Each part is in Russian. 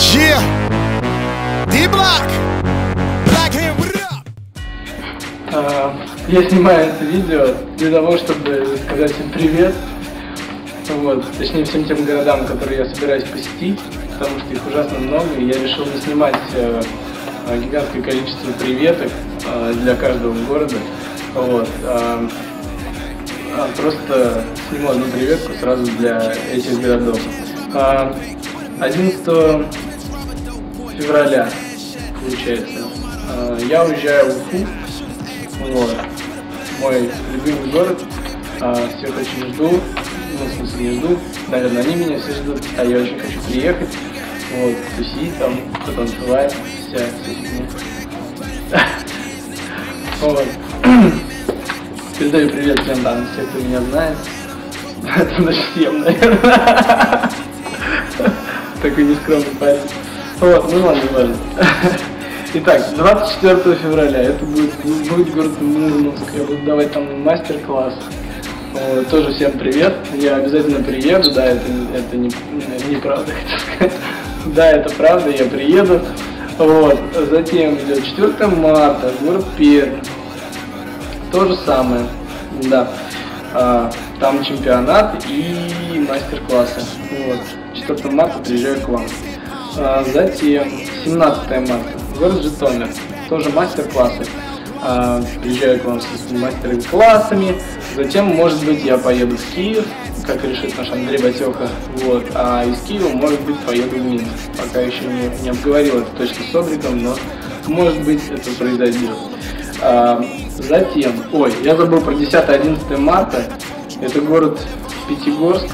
Yeah, D-Block, Black Hand, what up? Я снимаю это видео для того, чтобы сказать всем привет. Вот, точнее всем тем городам, которые я собираюсь посетить, потому что их ужасно много, и я решил не снимать гигантское количество приветок для каждого города. Вот, просто сниму одну приветку сразу для этих городов. 11 февраля, получается, я уезжаю в Уфу, вот, мой любимый город, всех очень жду, ну, в смысле не жду, наверное, они меня все ждут, а я очень хочу приехать, вот, тусить там, потанцевать, вся фигня. Вот. Передаю привет всем там, все, кто меня знает, даже всем, наверное. Такой нескромный парень. Вот, ну ладно, ладно. Итак, 24 февраля, это будет город Мурманск, я буду давать там мастер-класс. Тоже всем привет, я обязательно приеду, да, это не правда, хочу сказать. Да, это правда, я приеду. Вот, затем идет 4 марта, город Пермь. То же самое, да. Там чемпионат и мастер-классы. Вот. 4 марта приезжаю к вам. Затем 17 марта, город Житомир. Тоже мастер-классы. Приезжаю к вам с мастер-классами. Затем, может быть, я поеду в Киев, как решит наш Андрей Батёха. Вот. А из Киева, может быть, поеду в Минск. Пока еще не обговорил это точно с Обриком, но может быть это произойдет. Затем, я забыл про 10-11 марта, это город Пятигорск,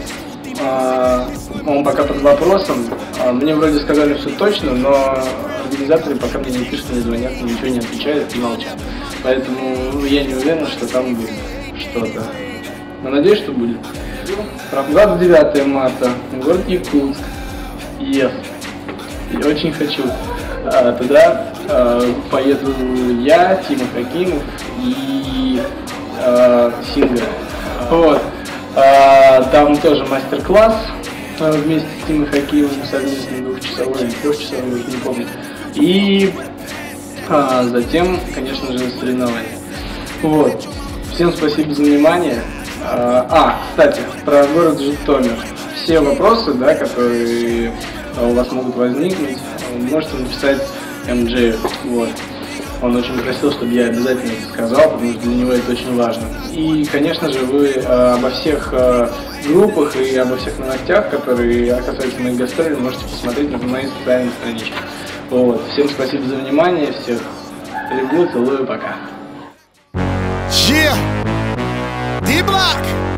он пока под вопросом, мне вроде сказали все точно, но организаторы пока мне не пишут, не звонят, ничего не отвечают и молчат, поэтому я не уверен, что там будет что-то, но надеюсь, что будет. 29 марта, город Якутск, я очень хочу. Туда поеду я, Тима Хакимов и Сингер. Вот. Там тоже мастер-класс вместе с Тимой Хакимовым, совместно 2-часовой или 3-часовой, уже не помню. И затем, конечно же, соревнования. Вот. Всем спасибо за внимание. Кстати, про город Житомир. Все вопросы, да, которые у вас могут возникнуть, можете написать МД. Вот. Он очень просил, чтобы я обязательно это сказал, потому что для него это очень важно. И, конечно же, вы обо всех группах и обо всех новостях, которые касаются моих гастролей, можете посмотреть на моей социальной страничке. Вот. Всем спасибо за внимание, всех люблю, целую, пока. Yeah, D-Block.